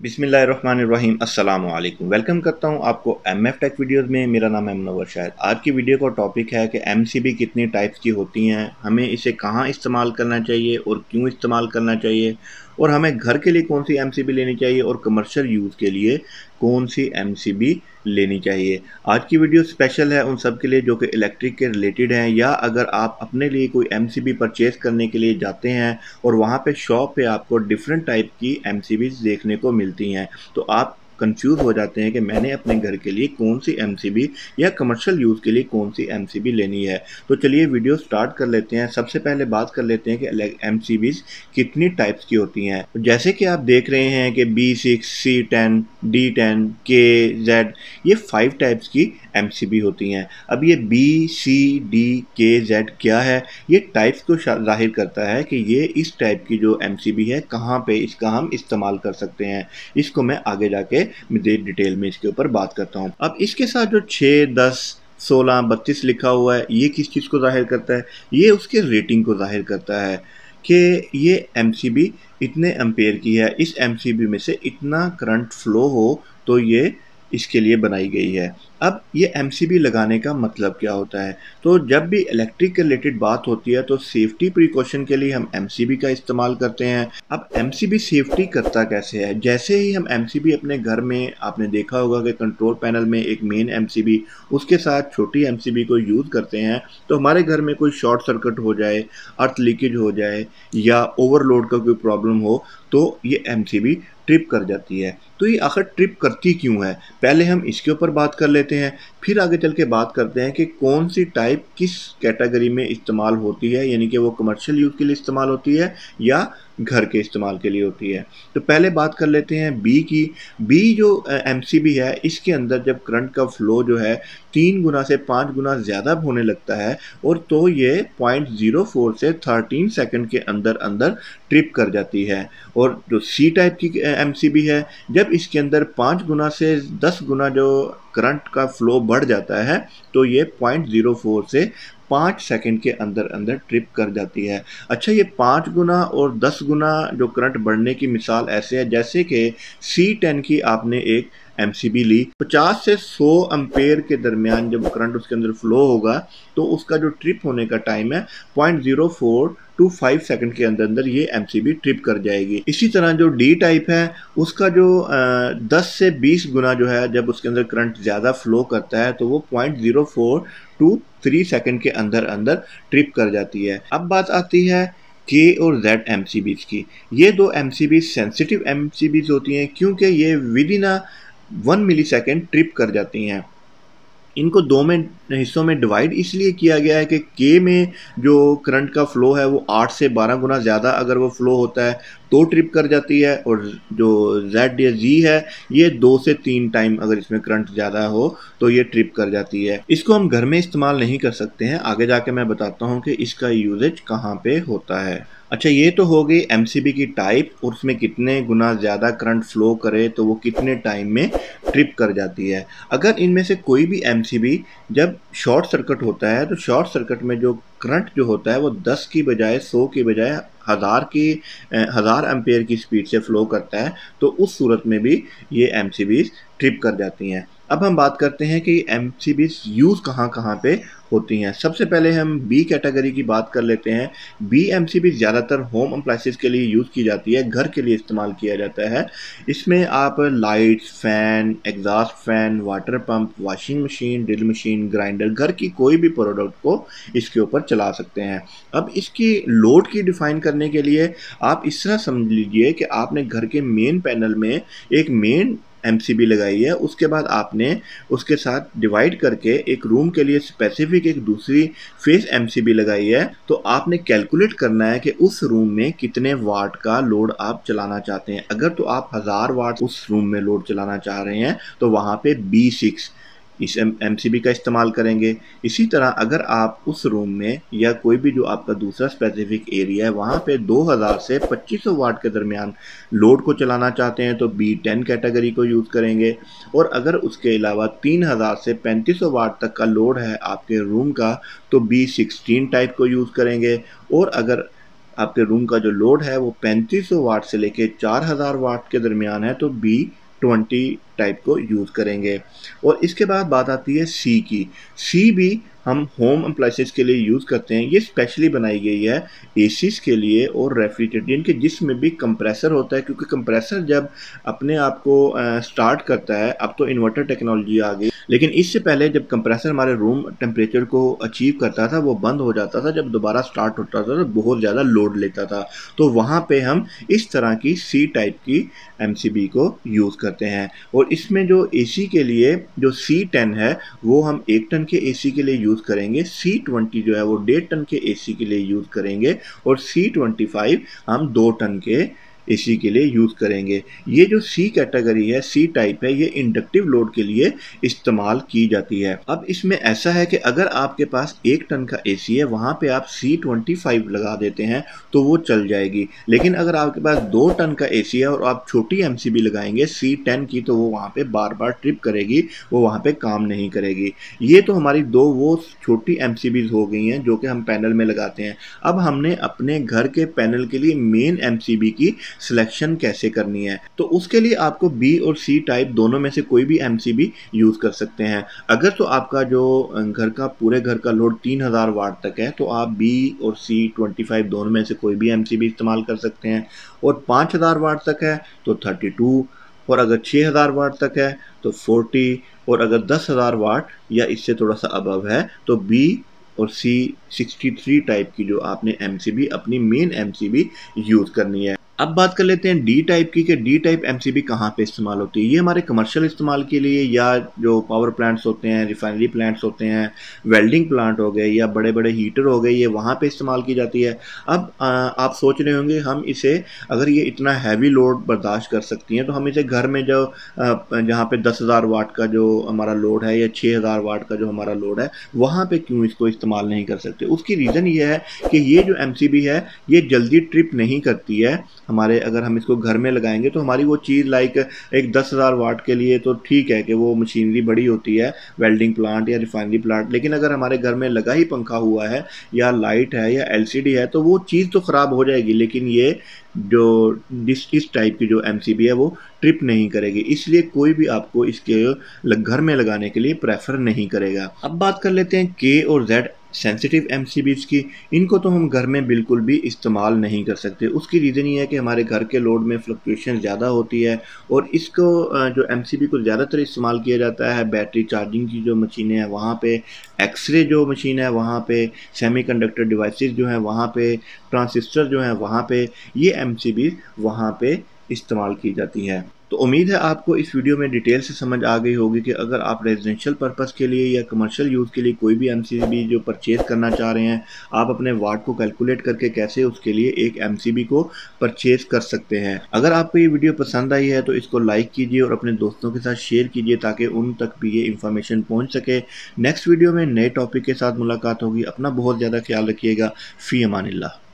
बिस्मिल्लाहिर्रहमानिर्रहीम अस्सलाम वालेकुम। वेलकम करता हूं आपको एमएफ टेक वीडियोस में। मेरा नाम है शायद। आज की वीडियो का टॉपिक है कि एमसीबी कितनी टाइप्स की होती हैं, हमें इसे कहां इस्तेमाल करना चाहिए और क्यों इस्तेमाल करना चाहिए, और हमें घर के लिए कौन सी एमसीबी लेनी चाहिए और कमर्शियल यूज़ के लिए कौन सी एमसीबी लेनी चाहिए। आज की वीडियो स्पेशल है उन सब के लिए जो कि इलेक्ट्रिक के रिलेटेड हैं, या अगर आप अपने लिए कोई एमसीबी परचेज़ करने के लिए जाते हैं और वहाँ पे शॉप पे आपको डिफरेंट टाइप की एमसीबीज़ देखने को मिलती हैं, तो आप कंफ्यूज हो जाते हैं कि मैंने अपने घर के लिए कौन सी एमसीबी या कमर्शियल यूज़ के लिए कौन सी एमसीबी लेनी है। तो चलिए वीडियो स्टार्ट कर लेते हैं। सबसे पहले बात कर लेते हैं कि एमसीबीज़ कितनी टाइप्स की होती हैं। जैसे कि आप देख रहे हैं कि B6, C10, D10, K, Z, ये 5 टाइप्स की एमसीबी होती हैं। अब ये B, C, D, K, Z क्या है? ये टाइप्स को ज़ाहिर करता है कि ये इस टाइप की जो एमसीबी है कहाँ पे इसका हम इस्तेमाल कर सकते हैं। इसको मैं आगे जाके डिटेल में इसके ऊपर बात करता हूँ। अब इसके साथ जो 6, 10, 16, 32 लिखा हुआ है, ये किस चीज़ को ज़ाहिर करता है? ये उसके रेटिंग को ज़ाहिर करता है कि ये एमसीबी इतने एम्पेयर की है, इस एमसीबी में से इतना करंट फ्लो हो तो ये इसके लिए बनाई गई है। अब ये एमसीबी लगाने का मतलब क्या होता है? तो जब भी इलेक्ट्रिक के रिलेटेड बात होती है तो सेफ्टी प्रिकॉशन के लिए हम एमसीबी का इस्तेमाल करते हैं। अब एमसीबी सेफ्टी करता कैसे है? जैसे ही हम एमसीबी अपने घर में, आपने देखा होगा कि कंट्रोल पैनल में एक मेन एमसीबी, उसके साथ छोटी एमसीबी को यूज़ करते हैं, तो हमारे घर में कोई शॉर्ट सर्किट हो जाए, अर्थ लीकेज हो जाए या ओवरलोड का कोई प्रॉब्लम हो तो ये एमसीबी ट्रिप कर जाती है। तो ये आखिर ट्रिप करती क्यों है? पहले हम इसके ऊपर बात कर लेते हैं, फिर आगे चल के बात करते हैं कि कौन सी टाइप किस कैटेगरी में इस्तेमाल होती है, यानी कि वो कमर्शियल यूज़ के लिए इस्तेमाल होती है या घर के इस्तेमाल के लिए होती है। तो पहले बात कर लेते हैं बी की। बी जो एमसीबी है, इसके अंदर जब करंट का फ्लो जो है 3 गुना से 5 गुना ज़्यादा होने लगता है, और तो ये 0.04 से 13 सेकंड के अंदर अंदर ट्रिप कर जाती है। और जो सी टाइप की एमसीबी है, जब इसके अंदर 5 गुना से 10 गुना जो करंट का फ्लो बढ़ जाता है तो ये 0.04 से 5 सेकंड के अंदर अंदर ट्रिप कर जाती है। अच्छा, ये 5 गुना और 10 गुना जो करंट बढ़ने की मिसाल ऐसे है जैसे कि C10 की आपने एक एमसीबी ली, 50 से 100 एम्पेयर के दरमियान जब करंट उसके अंदर फ्लो होगा तो उसका जो ट्रिप होने का टाइम है 0.04 टू 5 सेकंड के अंदर अंदर ये एमसीबी ट्रिप कर जाएगी। इसी तरह जो डी टाइप है, उसका जो 10 से 20 गुना जो है, जब उसके अंदर करंट ज़्यादा फ्लो करता है तो वो 0.04 टू 3 सेकंड के अंदर अंदर ट्रिप कर जाती है। अब बात आती है के और जेड एमसीबीज की। ये दो एमसीबीज सेंसिटिव एमसीबीज होती हैं क्योंकि ये within 1 millisecond trip कर जाती हैं। इनको दो में हिस्सों में डिवाइड इसलिए किया गया है कि के में जो करंट का फ़्लो है वो 8 से 12 गुना ज़्यादा अगर वो फ़्लो होता है तो ट्रिप कर जाती है, और जो जेड या जी है ये 2 से 3 टाइम अगर इसमें करंट ज़्यादा हो तो ये ट्रिप कर जाती है। इसको हम घर में इस्तेमाल नहीं कर सकते हैं, आगे जाके मैं बताता हूँ कि इसका यूजेज कहाँ पे होता है। अच्छा, ये तो हो गई एमसीबी की टाइप और उसमें कितने गुना ज़्यादा करंट फ्लो करे तो वो कितने टाइम में ट्रिप कर जाती है। अगर इनमें से कोई भी एमसीबी जब शॉर्ट सर्किट होता है तो शॉर्ट सर्किट में जो करंट जो होता है वो 10 की बजाय 100 की बजाय 1000 एम्पेयर की स्पीड से फ्लो करता है, तो उस सूरत में भी ये एमसीबीज ट्रिप कर जाती हैं। अब हम बात करते हैं कि एमसीबीज यूज़ कहाँ कहाँ पे होती हैं। सबसे पहले हम बी कैटेगरी की बात कर लेते हैं। बी एमसीबी ज़्यादातर होम अप्लाइंसेस के लिए यूज़ की जाती है, घर के लिए इस्तेमाल किया जाता है। इसमें आप lights, fan, exhaust fan, water pump, washing machine, drill machine, grinder, घर की कोई भी प्रोडक्ट को इसके ऊपर चला सकते हैं। अब इसकी लोड की डिफ़ाइन करने के लिए आप इस तरह समझ लीजिए कि आपने घर के मेन पैनल में एक मेन एमसीबी लगाई है, उसके बाद आपने उसके साथ डिवाइड करके एक रूम के लिए स्पेसिफिक एक दूसरी फेस एमसीबी लगाई है। तो आपने कैलकुलेट करना है कि उस रूम में कितने वाट का लोड आप चलाना चाहते हैं। अगर तो आप 1000 वाट उस रूम में लोड चलाना चाह रहे हैं तो वहाँ पे B6 इस एमसीबी का इस्तेमाल करेंगे। इसी तरह अगर आप उस रूम में या कोई भी जो आपका दूसरा स्पेसिफिक एरिया है वहाँ पे 2000 से 2500 वाट के दरमियान लोड को चलाना चाहते हैं तो B10 कैटेगरी को यूज़ करेंगे। और अगर उसके अलावा 3000 से 3500 वाट तक का लोड है आपके रूम का तो B16 टाइप को यूज़ करेंगे। और अगर आपके रूम का जो लोड है वो 3500 वाट से लेके 4000 वाट के दरमियान है, तो B20 टाइप को यूज़ करेंगे। और इसके बाद बात आती है सी की। सी भी हम होम अप्लाइंसेस के लिए यूज़ करते हैं। ये स्पेशली बनाई गई है एसीज के लिए और रेफ्रिजरेटर के, जिसमें भी कंप्रेसर होता है, क्योंकि कंप्रेसर जब अपने आप को स्टार्ट करता है, अब तो इन्वर्टर टेक्नोलॉजी आ गई, लेकिन इससे पहले जब कंप्रेसर हमारे रूम टेम्परेचर को अचीव करता था वो बंद हो जाता था, जब दोबारा स्टार्ट होता था तो बहुत ज़्यादा लोड लेता था। तो वहाँ पे हम इस तरह की सी टाइप की MCB को यूज़ करते हैं। और इसमें जो एसी के लिए जो C10 है वो हम 1 टन के एसी के लिए यूज़ करेंगे, C20 जो है वो 1.5 टन के एसी के लिए यूज़ करेंगे, और C25 हम 2 टन के एसी के लिए यूज़ करेंगे। ये जो सी कैटेगरी है, सी टाइप है, ये इंडक्टिव लोड के लिए इस्तेमाल की जाती है। अब इसमें ऐसा है कि अगर आपके पास 1 टन का एसी है, वहाँ पे आप C25 लगा देते हैं तो वो चल जाएगी, लेकिन अगर आपके पास 2 टन का एसी है और आप छोटी MCB लगाएंगे C10 की, तो वो वहाँ पे बार बार ट्रिप करेगी, वो वहाँ पे काम नहीं करेगी। ये तो हमारी 2 वो छोटी MCBs हो गई हैं जो कि हम पैनल में लगाते हैं। अब हमने अपने घर के पैनल के लिए मेन MCB की सिलेक्शन कैसे करनी है, तो उसके लिए आपको B और C टाइप दोनों में से कोई भी MCB यूज़ कर सकते हैं। अगर तो आपका जो पूरे घर का लोड 3000 वाट तक है, तो आप B और C25 दोनों में से कोई भी MCB इस्तेमाल कर सकते हैं। और 5000 वाट तक है तो 32, और अगर 6000 वाट तक है तो 40, और अगर 10,000 वाट या इससे थोड़ा सा अबव है तो B और C63 टाइप की जो आपने MCB अपनी मेन MCB यूज़ करनी है। अब बात कर लेते हैं डी टाइप की, कि डी टाइप MCB कहाँ पे इस्तेमाल होती है। ये हमारे कमर्शियल इस्तेमाल के लिए, या जो पावर प्लांट्स होते हैं, रिफाइनरी प्लांट्स होते हैं, वेल्डिंग प्लांट हो गए, या बड़े बड़े हीटर हो गए, ये वहाँ पे इस्तेमाल की जाती है। अब आप सोच रहे होंगे हम इसे, अगर ये इतना हैवी लोड बर्दाश्त कर सकती हैं, तो हम इसे घर में जो जहाँ पे 10,000 वाट का जो हमारा लोड है या 6,000 वाट का जो हमारा लोड है, वहाँ पे क्यों इसको इस्तेमाल नहीं कर सकते। उसकी रीज़न ये है कि ये जो MCB है ये जल्दी ट्रिप नहीं करती है हमारे। अगर हम इसको घर में लगाएंगे तो हमारी वो चीज़ लाइक एक 10,000 वाट के लिए तो ठीक है कि वो मशीनरी बड़ी होती है, वेल्डिंग प्लांट या रिफाइनरी प्लांट, लेकिन अगर हमारे घर में लगा ही पंखा हुआ है या लाइट है या LCD है तो वो चीज़ तो ख़राब हो जाएगी, लेकिन ये जो इस टाइप की जो MCB है वो ट्रिप नहीं करेगी, इसलिए कोई भी आपको इसके घर में लगाने के लिए प्रेफर नहीं करेगा। अब बात कर लेते हैं K और Z सेंसिटिव MCBs की। इनको तो हम घर में बिल्कुल भी इस्तेमाल नहीं कर सकते। उसकी रीज़न ये है कि हमारे घर के लोड में फ्लक्चुएशन ज़्यादा होती है, और इसको जो MCB को ज़्यादातर इस्तेमाल किया जाता है बैटरी चार्जिंग की जो मशीनें हैं वहाँ पे, एक्सरे जो मशीन है वहाँ पे, सेमीकंडक्टर डिवाइसेस जो हैं वहाँ पे, ट्रांजिस्टर जो हैं वहाँ पे, ये MCB वहाँ पे इस्तेमाल की जाती हैं। तो उम्मीद है आपको इस वीडियो में डिटेल से समझ आ गई होगी कि अगर आप रेजिडेंशियल पर्पस के लिए या कमर्शियल यूज़ के लिए कोई भी MCB जो परचेज़ करना चाह रहे हैं, आप अपने वाट को कैलकुलेट करके कैसे उसके लिए एक MCB को परचेज़ कर सकते हैं। अगर आपको ये वीडियो पसंद आई है तो इसको लाइक कीजिए और अपने दोस्तों के साथ शेयर कीजिए ताकि उन तक भी ये इन्फॉर्मेशन पहुँच सके। नेक्स्ट वीडियो में नए टॉपिक के साथ मुलाकात होगी। अपना बहुत ज़्यादा ख्याल रखिएगा। फ़ी अमानिल्लाह।